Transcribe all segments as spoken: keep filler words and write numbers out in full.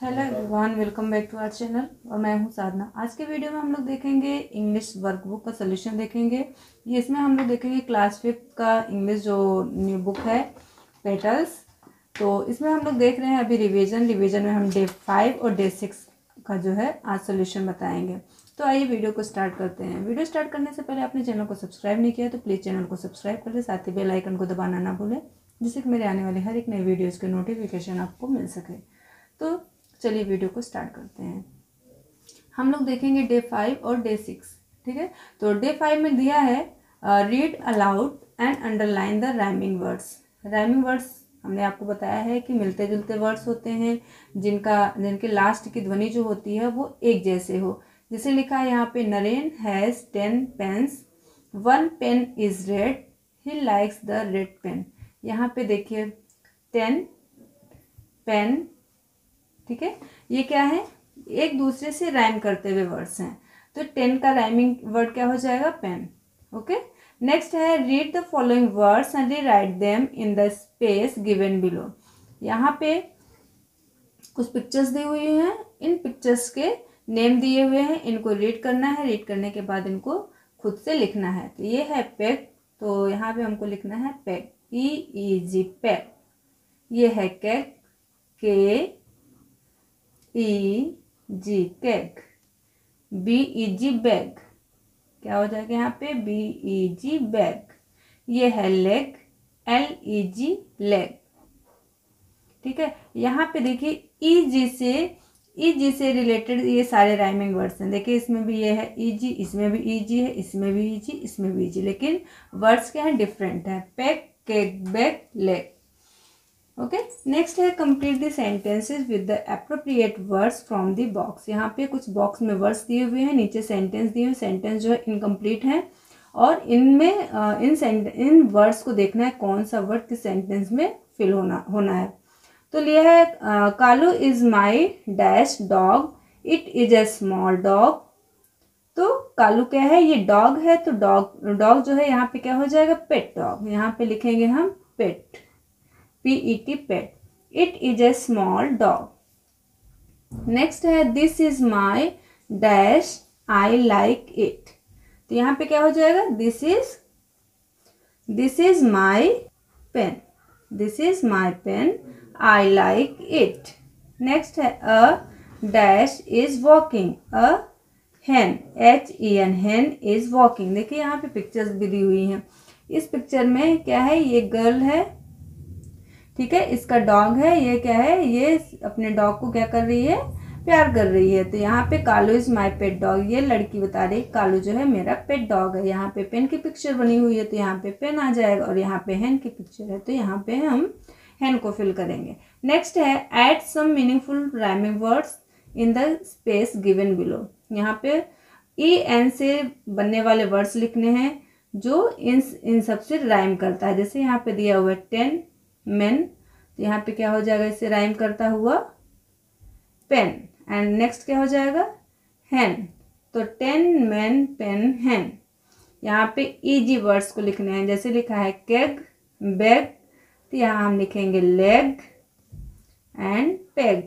Hello everyone, welcome back to our channel. और मैं हूं साधना। आज के वीडियो में हम लोग देखेंगे इंग्लिश वर्कबुक का सोल्यूशन देखेंगे। ये इसमें हम लोग देखेंगे क्लास फिफ्थ का इंग्लिश जो न्यू बुक है पेटल्स। तो इसमें हम लोग देख रहे हैं अभी रिवीजन रिवीजन में हम डे फाइव और डे सिक्स का जो है आज सोल्यूशन बताएंगे। तो आइए वीडियो को स्टार्ट करते हैं। वीडियो स्टार्ट करने से पहले आपने चैनल को सब्सक्राइब नहीं किया तो प्लीज़ चैनल को सब्सक्राइब कर दे, साथ ही बेल आइकन को दबाना ना भूलें, जिससे कि मेरे आने वाले हर एक नई वीडियोज़ के नोटिफिकेशन आपको मिल सके। तो चलिए वीडियो को स्टार्ट करते हैं। हम लोग देखेंगे डे फाइव और डे सिक्स। ठीक है, तो डे फाइव में दिया है read aloud and underline the rhyming words. Rhyming words हमने आपको बताया है कि मिलते जुलते वर्ड्स होते हैं जिनका जिनके लास्ट की ध्वनि जो होती है वो एक जैसे हो। जैसे लिखा है यहाँ पे, Naren has ten pens, one pen is red, he likes the red pen. यहाँ पे देखिए टेन पेन, ठीक है, ये क्या है, एक दूसरे से राइम करते हुए वर्ड्स हैं। तो टेन का राइमिंग वर्ड क्या हो जाएगा, पेन। ओके, नेक्स्ट है read the following words and write them in the space given below. यहाँ पे कुछ पिक्चर्स दी हुई हैं, इन पिक्चर्स के नेम दिए हुए हैं, इनको रीड करना है। रीड करने के बाद इनको खुद से लिखना है। तो ये है पेग, तो यहाँ पे हमको लिखना है पेग, ई ई जी पेग। ये है cake, K E G cake. B E G bag, क्या हो जाएगा यहाँ पे, बी ई जी बैग। ये है leg, L E G leg. ठीक है, यहाँ पे देखिए ई जी से ई जी से रिलेटेड ये सारे राइमिंग वर्ड्स हैं। देखिए इसमें भी ये है ई जी, इसमें भी ई जी है, इसमें भी ई जी, इसमें भी ई जी, लेकिन वर्ड्स क्या है, डिफरेंट है। Peg, cake, bag, leg. Okay, next है complete the sentences with the appropriate words from the box. यहाँ पे कुछ बॉक्स में वर्ड्स दिए हुए हैं, नीचे सेंटेंस दिए हुए। सेंटेंस जो है इनकम्प्लीट है और इनमें इन सेंट इन वर्ड्स को देखना है कौन सा वर्ड किस सेंटेंस में फिल होना होना है। तो लिया है Kalu is my dash dog, it is a small dog. तो कालू क्या है, ये डॉग है, तो डॉग डॉग जो है यहाँ पे क्या हो जाएगा, पेट डॉग। यहाँ पे लिखेंगे हम pet, P E T pet. It is a small dog. Next है this is my dash I like it. तो यहाँ पे क्या हो जाएगा, this is this is my pen, this is my pen, I like it. Next है a dash is walking, a hen, H E N, hen is walking. देखिए यहाँ पे पिक्चर्स भी दी हुई हैं। इस पिक्चर में क्या है, ये गर्ल है, ठीक है, इसका डॉग है, ये क्या है, ये अपने डॉग को क्या कर रही है, प्यार कर रही है। तो यहाँ पे Kalu is my pet dog, ये लड़की बता रही कालू जो है मेरा पेट डॉग है। यहाँ पे पेन की पिक्चर बनी हुई है तो यहाँ पे पेन आ जाएगा, और यहाँ पे हैन की पिक्चर है तो यहाँ पे हम हैन को फिल करेंगे। नेक्स्ट है add some meaningful rhyming words in the space given below. यहाँ पे ई एन से बनने वाले वर्ड्स लिखने हैं जो इन इन सबसे राइम करता है। जैसे यहाँ पे दिया हुआ है टेन मेन, तो यहाँ पे क्या हो जाएगा, इससे राइम करता हुआ पेन। एंड नेक्स्ट क्या हो जाएगा, हैन, तो टेन मेन पेन हैन। यहाँ पे इजी वर्ड्स को लिखने हैं। जैसे लिखा है केग, बैग, तो यहाँ हम लिखेंगे लेग एंड पेग।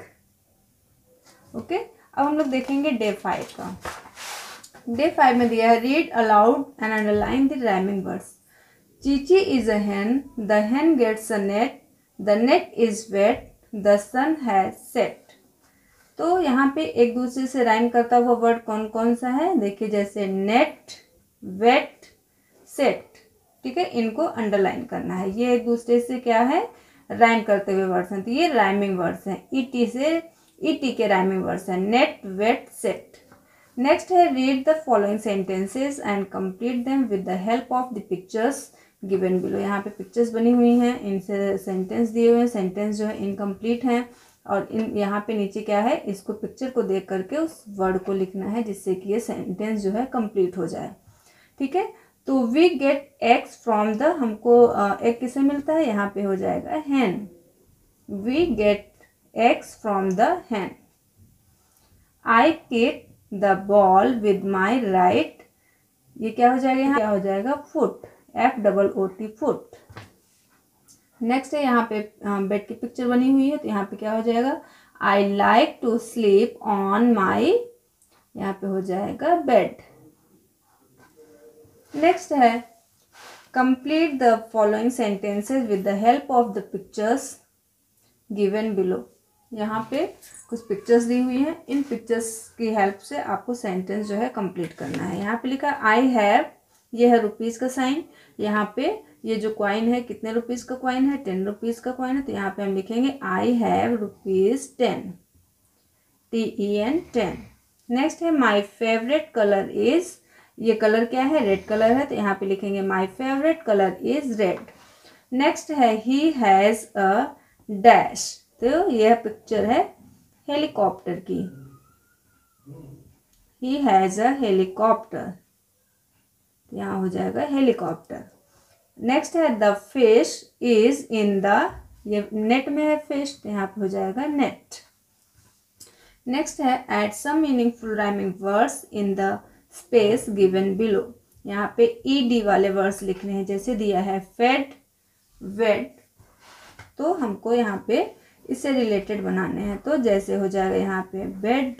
ओके, अब हम लोग देखेंगे डे फाइव का। डे फाइव में दिया है read aloud and underline the rhyming words. Chichi is a hen, the hen gets a net, the net is wet, the sun has set। तो यहाँ पे एक दूसरे से राइम करता हुआ वर्ड कौन कौन सा है, देखिए जैसे नेट, वेट, सेट। ठीक है, इनको अंडरलाइन करना है। ये एक दूसरे से क्या है, राइम करते हुए वर्ड्स हैं, तो ये राइमिंग वर्ड्स हैं। ईटी से ईटी के राइमिंग वर्ड्स हैं, नेट, वेट, सेट। नेक्स्ट है read the following sentences and complete them with the help of the pictures given below. यहाँ पे पिक्चर्स बनी हुई हैं, इनसे सेंटेंस दिए हुए हैं। सेंटेंस जो है इनकम्प्लीट हैं और इन यहाँ पे नीचे क्या है, इसको पिक्चर को देख करके उस वर्ड को लिखना है जिससे कि ये सेंटेंस जो है कंप्लीट हो जाए। ठीक है, तो we get eggs from the, हमको एक किससे मिलता है, यहाँ पे हो जाएगा hen. We get eggs from the hen. I kick the ball with my right, ये क्या हो जाएगा, यहाँ क्या हो जाएगा, foot, F double O T, foot. Next है यहाँ पे बेड की पिक्चर बनी हुई है तो यहाँ पे क्या हो जाएगा, I like to sleep on my, यहाँ पे हो जाएगा बेड। नेक्स्ट है complete the following sentences with the help of the pictures given below. यहाँ पे कुछ पिक्चर्स दी हुई हैं, इन पिक्चर्स की हेल्प से आपको सेंटेंस जो है कंप्लीट करना है। यहाँ पे लिखा आई हैव, ये है रुपीज़ का साइन। यहाँ पे ये जो क्वाइन है कितने रुपीज़ का क्वाइन है, टेन रुपीज़ का क्वाइन है, तो यहाँ पे हम लिखेंगे I have rupees ten, T E N ten. Next है माई फेवरेट कलर इज, ये कलर क्या है, रेड कलर है, तो यहाँ पे लिखेंगे my favourite colour is red. Next है ही हैज़ अ डैश, तो यह पिक्चर है हेलीकॉप्टर की, ही हैज़ अ हेलीकॉप्टर, यहाँ हो जाएगा हेलीकॉप्टर। नेक्स्ट है the fish is in the, ये नेट में है फिश, तो यहाँ पे हो जाएगा नेट। नेक्स्ट है add some meaningful rhyming words in the space given below. यहाँ पे ई डी वाले वर्ड्स लिखने हैं, जैसे दिया है फेड, वेड, तो हमको यहाँ पे इससे रिलेटेड बनाने हैं। तो जैसे हो जाएगा यहाँ पे बेड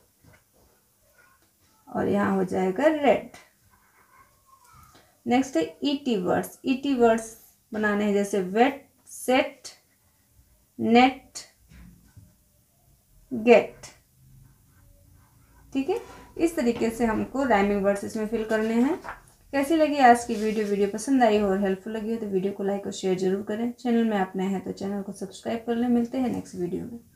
और यहाँ हो जाएगा रेड। नेक्स्ट है ईटी वर्ड्स, ईटी वर्ड्स बनाने हैं, जैसे वेट, सेट, नेट, गेट। ठीक है, इस तरीके से हमको राइमिंग वर्ड्स इसमें फिल करने हैं। कैसी लगी आज की वीडियो? वीडियो पसंद आई हो और हेल्पफुल लगी हो तो वीडियो को लाइक और शेयर जरूर करें। चैनल में आप नए हैं तो चैनल को सब्सक्राइब कर लें। मिलते हैं नेक्स्ट वीडियो में।